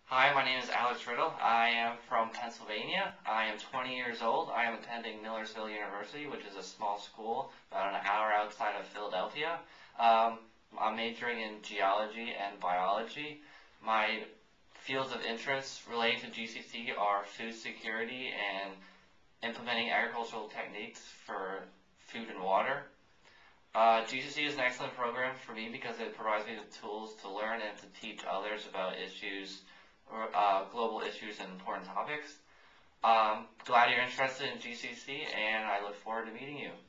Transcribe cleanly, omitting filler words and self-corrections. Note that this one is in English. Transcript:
Hi, my name is Alex Riddle. I am from Pennsylvania. I am 20 years old. I am attending Millersville University, which is a small school about an hour outside of Philadelphia. I'm majoring in geology and biology. My fields of interest relating to GCC are food security and implementing agricultural techniques for food and water. GCC is an excellent program for me because it provides me the tools to learn and to teach others about issues, global issues and important topics. Glad you're interested in GCC, and I look forward to meeting you.